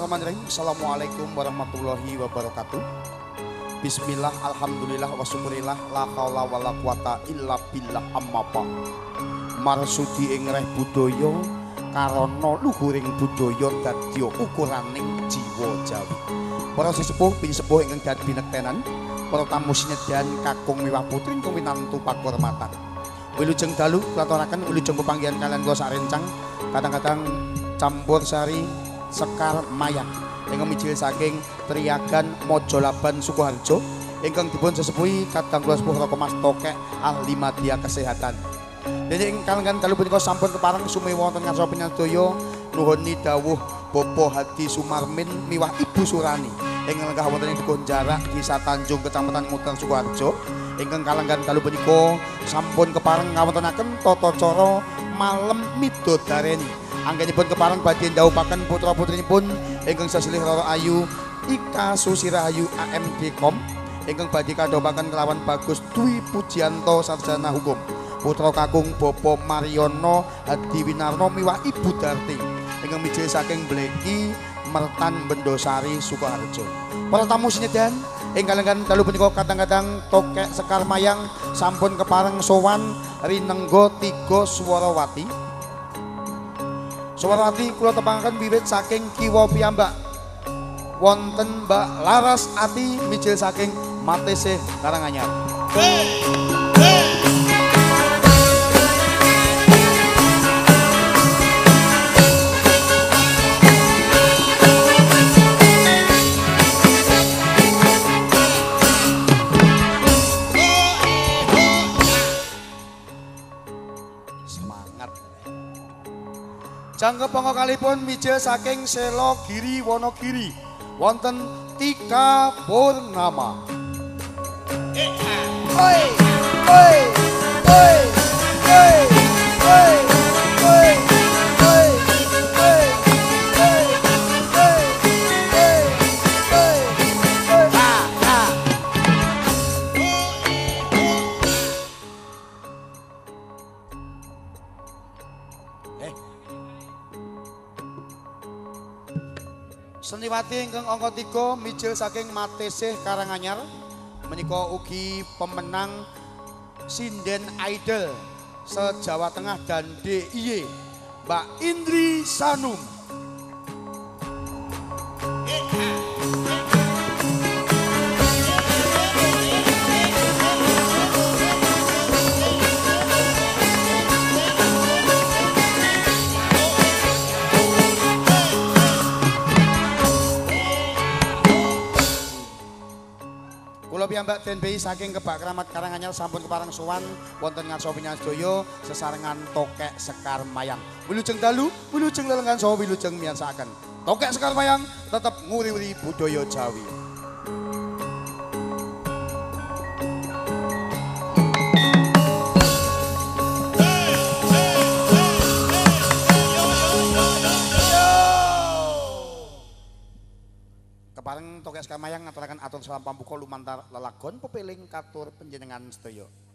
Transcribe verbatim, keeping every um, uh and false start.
Bismillahirrahmanirrahim. Assalamualaikum warahmatullahi wabarakatuh. Bismillah, alhamdulillah, wa syukurillah, la haula wa la quwata illa billah ammapa. Marsudi ing reh budaya karana luhuring budaya dadi ukuraning jiwa Jawi. Para sesepuh pinsepuh ingkang dadi binektenan, para tamu sinedhan kakung miwah putri ingkang winantu pakurmatan. Wilujeng dalu klaturaken wilujeng pepanggihan kalian kula sarencang kadang-kadang campur sari Sekar Mayang ingkang mijil saking Triagan Mojolaban Sukoharjo ingkang dipun sesepuhi kadang kula sepuh Raka Mas Tokek ahli madya kesehatan. Dene ing kalengan dalu punika sampun kepareng sumewa wonten ngarsa penyadaya nuhuni dawuh Bapak Hadi Sumarmin miwah Ibu Surani ingkang lenggah wonten ing Dukuh Jarak Desa Tanjung Kecamatan Muter Sukoharjo ingkang kalengan dalu punika sampun kepareng ngawontenaken tata cara malem midodareni. Anggenipun kepareng badhe ndhawuhaken putra-putrinipun ingkang sesilih Roro Ayu Ika Susirahayu A M D Kom ingkang badhe kandhawaken kelawan Bagus Dwi Pujianto sarjana hukum. Putra kakung Bapak Mariono Hadi Winarno miwah Ibu Darti ingkang mijil saking Bleki Mertan Bendosari Sukoharjo. Para tamu sinedhan ing kalengan dalu punika kadang-kadang Tokek Sekar Mayang sampun kepareng sowan rinengga tiga Swarawati. Swarawati kula tepangaken wiwit saking kiwa piyambak. Wonten Mbak Laras Ati mijil saking Matesih Karanganyar. Hey, hey. Jangkep pangkalipun mijil saking Selo Giri Wonogiri wonten Tika Purnama. Oi, oi, oi, oi, oi, oi, oi, oi, oi, oi, oi, oi, ah, ah. Eh. Seniwati ingkang angka tiga mijil saking Matesih Karanganyar menika ugi pemenang Sinden Idol se-Jawa Tengah dan D I Y Mbak Indri Sanum. Kula piyambak D N B I saking Kebak Kramat Karanganyar sampun kepareng sowan wonten ngarsa penyadaya sesarengan Tokek Sekar Mayang. Wilujeng dalu, wilujeng lelenggan saha wilujeng miyarsakaken. Tokek Sekar Mayang tetep nguri-uri budaya Jawi. Kepareng Tokek Sekar Mayang ngaturaken atur salam pambuka lumantar lelagon pepeling katur panjenengan sedaya.